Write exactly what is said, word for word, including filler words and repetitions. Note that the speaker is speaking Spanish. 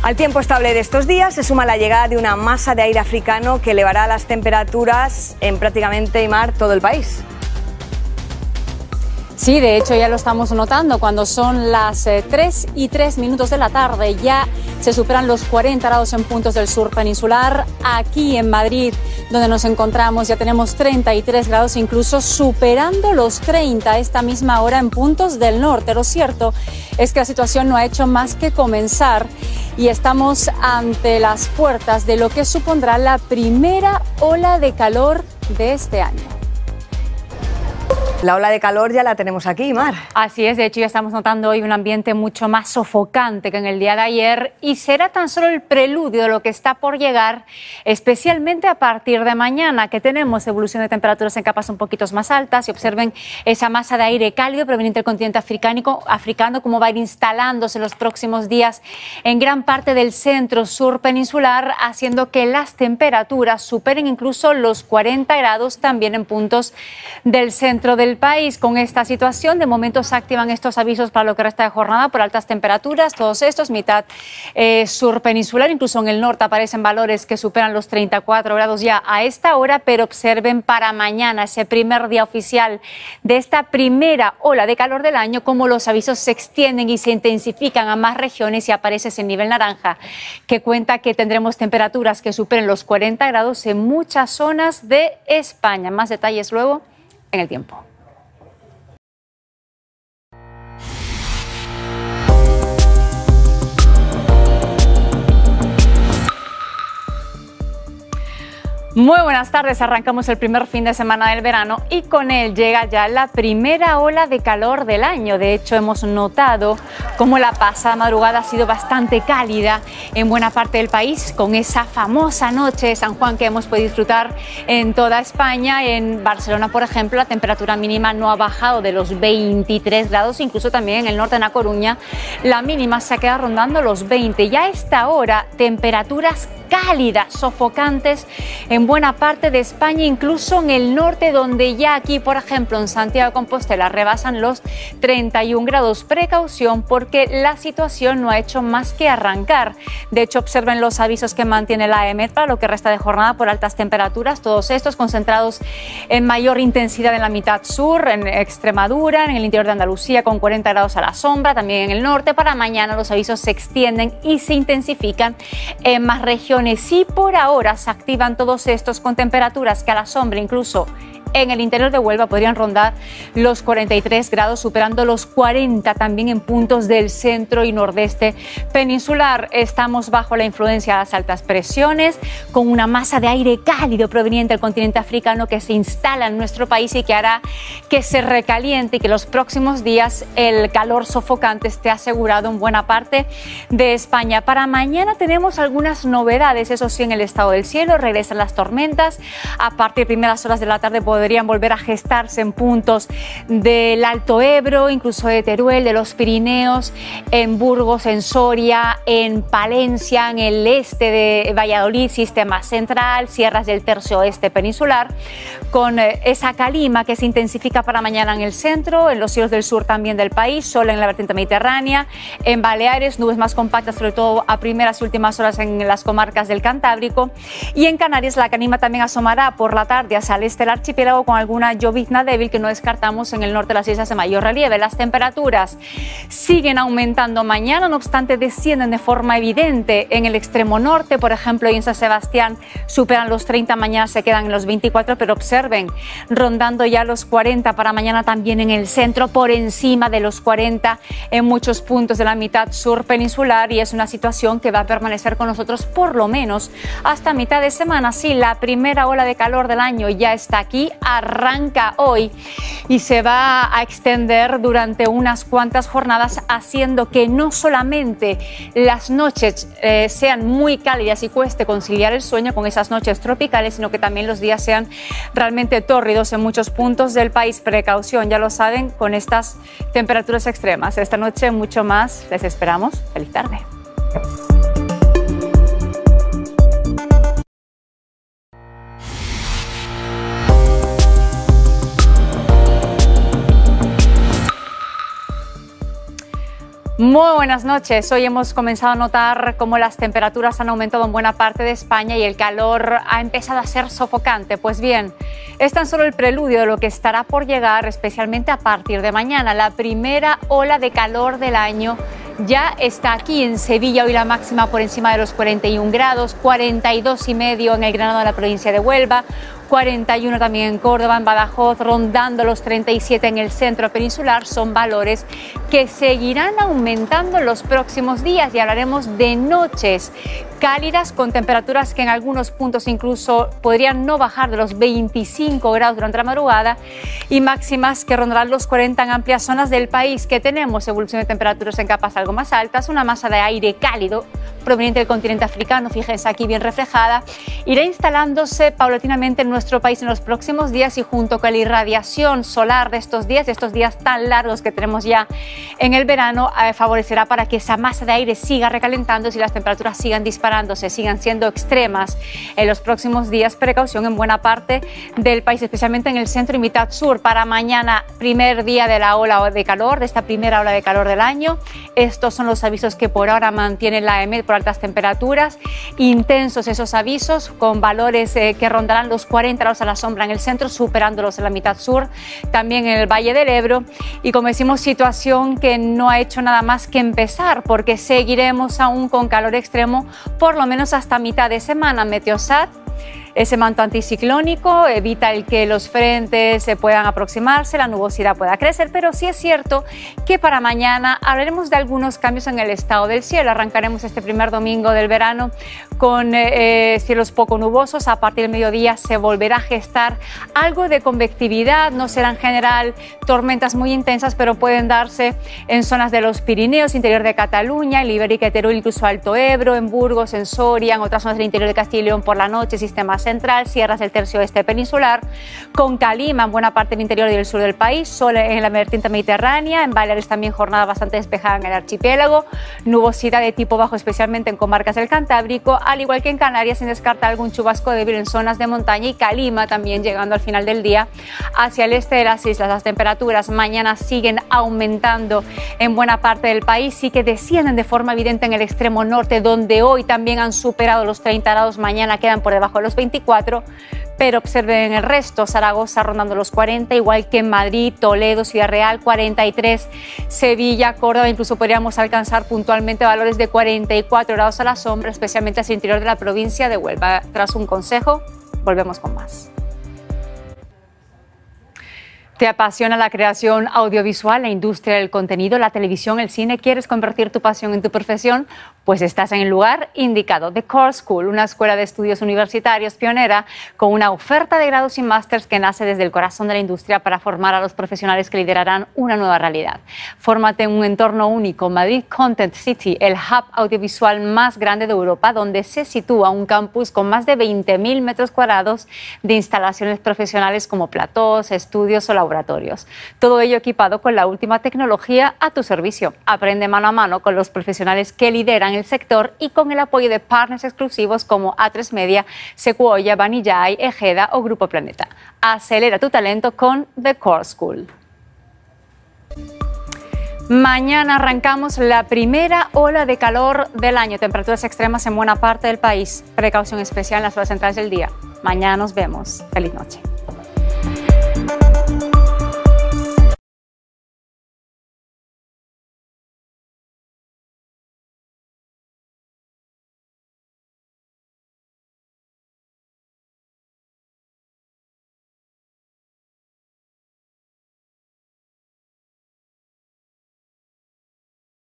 Al tiempo estable de estos días se suma la llegada de una masa de aire africano que elevará las temperaturas en prácticamente, Imar, todo el país. Sí, de hecho ya lo estamos notando cuando son las eh, tres y tres minutos de la tarde. Ya se superan los cuarenta grados en puntos del sur peninsular. Aquí en Madrid, donde nos encontramos, ya tenemos treinta y tres grados, incluso superando los treinta a esta misma hora en puntos del norte. Lo cierto es que la situación no ha hecho más que comenzar y estamos ante las puertas de lo que supondrá la primera ola de calor de este año. La ola de calor ya la tenemos aquí, Imar. Así es, de hecho ya estamos notando hoy un ambiente mucho más sofocante que en el día de ayer y será tan solo el preludio de lo que está por llegar, especialmente a partir de mañana, que tenemos evolución de temperaturas en capas un poquito más altas y observen esa masa de aire cálido proveniente del continente africano, africano como va a ir instalándose en los próximos días en gran parte del centro sur peninsular, haciendo que las temperaturas superen incluso los cuarenta grados también en puntos del centro del país. Con esta situación, de momento se activan estos avisos para lo que resta de jornada por altas temperaturas, todos estos, mitad eh, sur peninsular, incluso en el norte aparecen valores que superan los treinta y cuatro grados ya a esta hora, pero observen para mañana, ese primer día oficial de esta primera ola de calor del año, cómo los avisos se extienden y se intensifican a más regiones y aparece ese nivel naranja que cuenta que tendremos temperaturas que superen los cuarenta grados en muchas zonas de España. Más detalles luego en el tiempo. Muy buenas tardes, arrancamos el primer fin de semana del verano y con él llega ya la primera ola de calor del año. De hecho, hemos notado cómo la pasada madrugada ha sido bastante cálida en buena parte del país, con esa famosa noche de San Juan que hemos podido disfrutar en toda España. En Barcelona, por ejemplo, la temperatura mínima no ha bajado de los veintitrés grados, incluso también en el norte, en A Coruña, la mínima se ha quedado rondando los veinte. Ya a esta hora, temperaturas cálidas, sofocantes en buena parte de España, incluso en el norte, donde ya aquí, por ejemplo, en Santiago de Compostela rebasan los treinta y un grados. Precaución porque la situación no ha hecho más que arrancar. De hecho, observen los avisos que mantiene la EMET para lo que resta de jornada por altas temperaturas, todos estos concentrados en mayor intensidad en la mitad sur, en Extremadura, en el interior de Andalucía con cuarenta grados a la sombra, también en el norte. Para mañana los avisos se extienden y se intensifican en más regiones. Y por ahora se activan todos estos con temperaturas que a la sombra, incluso en el interior de Huelva, podrían rondar los cuarenta y tres grados, superando los cuarenta también en puntos del centro y nordeste peninsular. Estamos bajo la influencia de las altas presiones, con una masa de aire cálido proveniente del continente africano que se instala en nuestro país y que hará que se recaliente y que los próximos días el calor sofocante esté asegurado en buena parte de España. Para mañana tenemos algunas novedades, eso sí, en el estado del cielo. Regresan las tormentas. A partir de primeras horas de la tarde podemos podrían volver a gestarse en puntos del Alto Ebro, incluso de Teruel, de los Pirineos, en Burgos, en Soria, en Palencia, en el este de Valladolid, sistema central, sierras del tercio oeste peninsular, con esa calima que se intensifica para mañana en el centro, en los cielos del sur también del país, sol en la vertiente mediterránea, en Baleares, nubes más compactas, sobre todo a primeras y últimas horas en las comarcas del Cantábrico, y en Canarias la calima también asomará por la tarde hacia el este del archipiélago con alguna llovizna débil que no descartamos en el norte de las islas de mayor relieve. Las temperaturas siguen aumentando mañana, no obstante descienden de forma evidente en el extremo norte, por ejemplo, y en San Sebastián superan los treinta, mañana se quedan en los veinticuatro, pero observen, rondando ya los cuarenta para mañana también en el centro, por encima de los cuarenta en muchos puntos de la mitad sur peninsular, y es una situación que va a permanecer con nosotros por lo menos hasta mitad de semana. Sí, la primera ola de calor del año ya está aquí, arranca hoy y se va a extender durante unas cuantas jornadas, haciendo que no solamente las noches eh, sean muy cálidas y cueste conciliar el sueño con esas noches tropicales, sino que también los días sean realmente tórridos en muchos puntos del país. Precaución, ya lo saben, con estas temperaturas extremas. Esta noche mucho más, les esperamos. Feliz tarde. Muy buenas noches. Hoy hemos comenzado a notar cómo las temperaturas han aumentado en buena parte de España y el calor ha empezado a ser sofocante. Pues bien, es tan solo el preludio de lo que estará por llegar, especialmente a partir de mañana. La primera ola de calor del año ya está aquí en Sevilla. Hoy la máxima por encima de los cuarenta y un grados, cuarenta y dos y medio en el Granado de la provincia de Huelva, cuarenta y uno también en Córdoba, en Badajoz, rondando los treinta y siete en el centro peninsular. Son valores que seguirán aumentando en los próximos días y hablaremos de noches cálidas con temperaturas que en algunos puntos incluso podrían no bajar de los veinticinco grados durante la madrugada y máximas que rondarán los cuarenta en amplias zonas del país. Que tenemos evolución de temperaturas en capas algo más altas, una masa de aire cálido proveniente del continente africano, fíjense aquí bien reflejada, irá instalándose paulatinamente en nuestro país en los próximos días y junto con la irradiación solar de estos días, de estos días tan largos que tenemos ya en el verano, eh, favorecerá para que esa masa de aire siga recalentándose y las temperaturas sigan disparándose, sigan siendo extremas en los próximos días. Precaución en buena parte del país, especialmente en el centro y mitad sur. Para mañana, primer día de la ola de calor, de esta primera ola de calor del año. Estos son los avisos que por ahora mantiene la E M E D por altas temperaturas. Intensos esos avisos, con valores eh, que rondarán los cuarenta grados a la sombra en el centro, superándolos en la mitad sur, también en el Valle del Ebro. Y como decimos, situación que no ha hecho nada más que empezar, porque seguiremos aún con calor extremo por lo menos hasta mitad de semana. Meteosat, ese manto anticiclónico, evita el que los frentes se puedan aproximarse, la nubosidad pueda crecer, pero sí es cierto que para mañana hablaremos de algunos cambios en el estado del cielo. Arrancaremos este primer domingo del verano con eh, cielos poco nubosos. A partir del mediodía se volverá a gestar algo de convectividad. No serán en general tormentas muy intensas, pero pueden darse en zonas de los Pirineos, interior de Cataluña, el Ibérica y Teruel, incluso Alto Ebro, en Burgos, en Soria, en otras zonas del interior de Castilla y León por la noche, sistema central, sierras del tercio oeste peninsular, con calima en buena parte del interior y del sur del país, sol en la vertiente mediterránea, en Baleares también jornada bastante despejada en el archipiélago, nubosidad de tipo bajo especialmente en comarcas del Cantábrico, al igual que en Canarias, sin descartar algún chubasco débil en zonas de montaña y calima también llegando al final del día hacia el este de las islas. Las temperaturas mañana siguen aumentando en buena parte del país, sí que descienden de forma evidente en el extremo norte, donde hoy también han superado los treinta grados, mañana quedan por debajo de los veinticuatro, pero observen el resto. Zaragoza rondando los cuarenta, igual que en Madrid, Toledo, Ciudad Real, cuarenta y tres, Sevilla, Córdoba, incluso podríamos alcanzar puntualmente valores de cuarenta y cuatro grados a la sombra, especialmente hacia el interior de la provincia de Huelva. Tras un consejo, volvemos con más. ¿Te apasiona la creación audiovisual, la industria del contenido, la televisión, el cine? ¿Quieres convertir tu pasión en tu profesión? Pues estás en el lugar indicado. The Core School, una escuela de estudios universitarios pionera con una oferta de grados y másters que nace desde el corazón de la industria para formar a los profesionales que liderarán una nueva realidad. Fórmate en un entorno único, Madrid Content City, el hub audiovisual más grande de Europa, donde se sitúa un campus con más de veinte mil metros cuadrados de instalaciones profesionales como platós, estudios o laboratorios. Todo ello equipado con la última tecnología a tu servicio. Aprende mano a mano con los profesionales que lideran el sector y con el apoyo de partners exclusivos como A tres Media, Sequoia, Banijay, Ejeda o Grupo Planeta. Acelera tu talento con The Core School. Mañana arrancamos la primera ola de calor del año. Temperaturas extremas en buena parte del país. Precaución especial en las horas centrales del día. Mañana nos vemos. Feliz noche.